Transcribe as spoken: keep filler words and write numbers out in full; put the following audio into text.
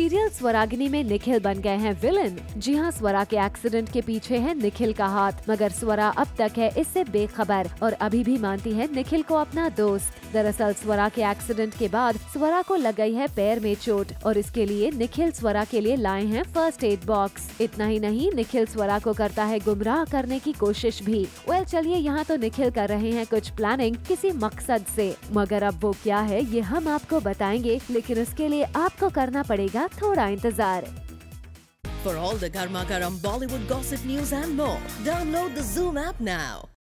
Serial Swaragini में निखिल बन गए हैं विलन। जी हाँ, स्वरा के एक्सीडेंट के पीछे है निखिल का हाथ, मगर स्वरा अब तक है इससे बेखबर और अभी भी मानती है निखिल को अपना दोस्त। दरअसल स्वरा के एक्सीडेंट के बाद स्वरा को लग गई है पैर में चोट और इसके लिए निखिल स्वरा के लिए लाए हैं फर्स्ट एड बॉक्स। इतना ही नहीं, निखिल स्वरा को करता है गुमराह करने की कोशिश भी। वेल चलिए, यहाँ तो निखिल कर रहे हैं कुछ प्लानिंग किसी मकसद से, मगर अब वो क्या है ये हम आपको बताएंगे, लेकिन इसके लिए आपको करना पड़ेगा थोड़ा इंतजार। For all the Garma Garam Bollywood gossip news and more, download the Zoom app now.